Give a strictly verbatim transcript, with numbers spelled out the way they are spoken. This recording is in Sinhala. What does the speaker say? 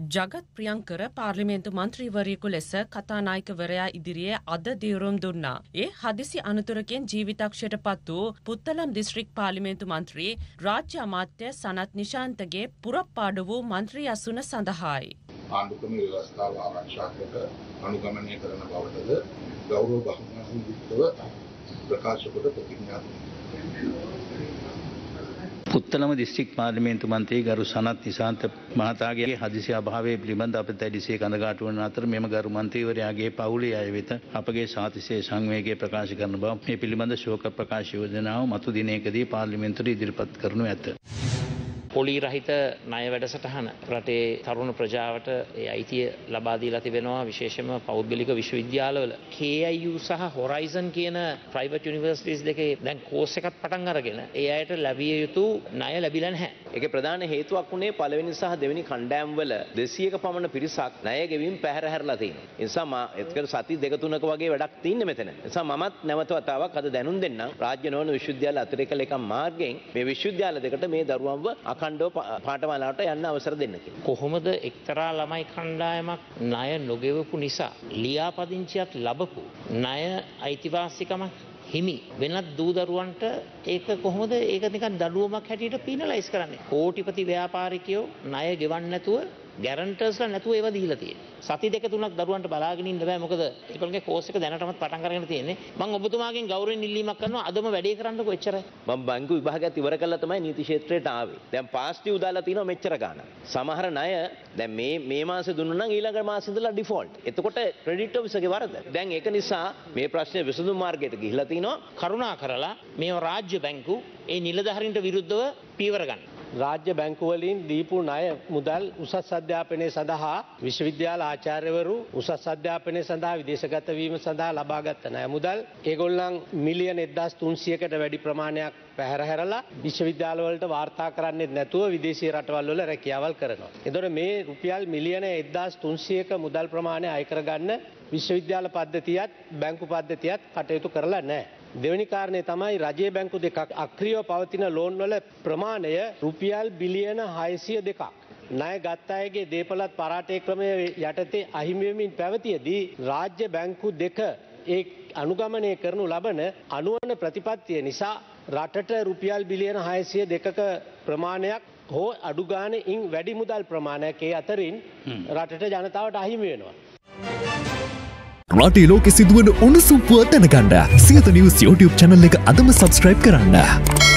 ජගත් ප්‍රියංකර පාර්ලිමේන්තු මන්ත්‍රීවරයෙකු ලෙස කතානායකවරයා ඉදිරියේ අද දියුරුම් දුන්නා. ඒ හදිසි අනතුරකින් ජීවිතක්ෂයට පත් වූ පුත්තලම් දිස්ත්‍රික් පාර්ලිමේන්තු මන්ත්‍රී රාජ්‍ය අමාත්‍ය සනත් නිශාන්තගේ පුරප්පාඩු වූ මන්ත්‍රී අසුන සඳහායි. ආණ්ඩුක්‍රම ව්‍යවස්ථාව ආරක්ෂා කොට අනුගමනය කරන බවටද ගෞරව බහුමාන යුක්තව ප්‍රකාශ කොට ප්‍රතිඥා දුන්නා. පුත්තලම දිස්ත්‍රික් පාර්ලිමේන්තු මන්ත්‍රී ගරු සනත් නිශාන්ත මහතාගේ හදිසි අභාවයේ පිළිබඳ අප දැඩිසේ කනගාටු වන අතර මෙම ගරු මන්ත්‍රීවරයාගේ පවුලේ අය වෙත අපගේ සාතිශය සංවේගය ප්‍රකාශ කරන බව මේ පිළිබඳ ශෝක ප්‍රකාශ යෝජනාව මතු දිනයකදී පාර්ලිමේන්තුවට ඉදිරිපත් කරනු ඇත. පොලී රහිත ණය වැඩසටහන රටේ තරුණ ප්‍රජාවට ඒ අයිතිය ලබා දීලා තිබෙනවා විශේෂයෙන්ම පෞද්ගලික විශ්වවිද්‍යාලවල K I U සහ Horizon කියන ප්‍රයිවට් යුනිවර්සිටිස් දෙකේ දැන් කෝස් එකක් පටන් අරගෙන ඒ අයට ලැබිය යුතු ණය ලැබිලා නැහැ. ඒකේ ප්‍රධාන හේතුවක් උනේ පළවෙනි සහ දෙවෙනි කණ්ඩායම් වල දෙසීයක පමණ පිරිසක් ණය ගෙවීම පැහැර හැරලා තියෙනවා. ඒ නිසා මා එතකොට සති දෙක තුනක වගේ වැඩක් තියෙන්නේ මෙතන. ඒ නිසා මමත් නැවත වතාවක් අද දැනුම් දෙන්නම් රාජ්‍ය නොවන විශ්වවිද්‍යාල අතිරේක ලේකම් මාර්ගයෙන් මේ විශ්වවිද්‍යාල දෙකට මේ දරුවන්ව අඛණ්ඩව පාඨමාලාවට යන්න අවසර දෙන්න කියලා. කොහොමද එක්තරා ළමයි කණ්ඩායමක් ණය නොගෙවපු නිසා ලියාපදිංචියක් ලැබපු ණය අයිතිවාසිකමක් හිමි වෙනත් දූ දරුවන්ට ඒක කොහොමද ඒක නිකන් දඬුවමක් හැටියට පීනලයිස් කරන්නේ? කෝටිපති ව්‍යාපාරිකයෝ ණය ගෙවන්න නැතුව ගැරන්ටර්ස්ලා නැතුව ඒවා දීලා තියෙනවා. සති දෙක තුනක් දරුවන්ට බලාගෙන ඉන්න බෑ මොකද ඒගොල්ලන්ගේ කෝස් එක දැනටමත් පටන් අරගෙන තියෙන්නේ. මම ඔබතුමාගෙන් ගෞරවයෙන් ඉල්ලීමක් කරනවා අදම වැඩේ කරන්නකෝ එච්චරයි. මම බැංකු විභාගයත් ඉවර කළා තමයි නීති ක්ෂේත්‍රයට ආවේ. දැන් පාස් ඩියු දාලා තිනවා මෙච්චර ගාණක්. සමහර ණය දැන් මේ මේ මාසේ දුන්නා නම් ඊළඟ මාසේ ඉඳලා ඩිෆෝල්ට්. එතකොට ක්‍රෙඩිට් ඔෆිසර්ගේ වරද. දැන් ඒක නිසා මේ ප්‍රශ්නේ විසඳුම් මාර්ගයට ගිහිලා තිනවා. කරුණා කරලා මේ රාජ්‍ය බැංකු ඒ නිලධාරීන්ට විරුද්ධව පීවර ගන්න. රාජ්‍ය බැංකු වලින් දීපු ණය මුදල් උසස් අධ්‍යාපනය සඳහා විශ්වවිද්‍යාල ආචාර්යවරු උසස් අධ්‍යාපනය සඳහා විදේශගත වීම සඳහා ලබාගත් ණය මුදල් ඒගොල්ලන් මිලියන එක්දාස් තුන්සියයකට වැඩි ප්‍රමාණයක් පැහැර හැරලා විශ්වවිද්‍යාල වලට වාර්තා කරන්නේ නැතුව විදේශීය රටවල් වල රැකියාවල් කරනවා. එතකොට මේ රුපියල් මිලියන එක්දාස් තුන්සියයක මුදල් ප්‍රමාණය අය කරගන්න විශ්වවිද්‍යාල පද්ධතියත් බැංකු පද්ධතියත් කටයුතු කරලා නැහැ. දෙවැනි කාරණේ තමයි රජයේ බැංකු දෙකක් අක්‍රියව පවතින ලෝන් වල ප්‍රමාණය රුපියල් බිලියන හයසිය දෙකක්. ණය ගත් අයගේ දේපළත් පරාටේ ක්‍රමය යටතේ අහිමි වෙමින් පැවතියදී රාජ්‍ය බැංකු දෙක ඒ අනුගමනය කරනු ලබන අනුවන ප්‍රතිපත්තිය නිසා රටට රුපියල් බිලියන හයසිය දෙකක ප්‍රමාණයක් හෝ අඩු ගානේ ඉන් වැඩි මුදල් ප්‍රමාණයක් ඒ අතරින් රටට ජනතාවට අහිමි වෙනවා. රටේ ලෝකෙ සිදුවන උණුසුම් පුවත් දැනගන්න සියත නිවුස් YouTube channel එක අදම subscribe කරන්න.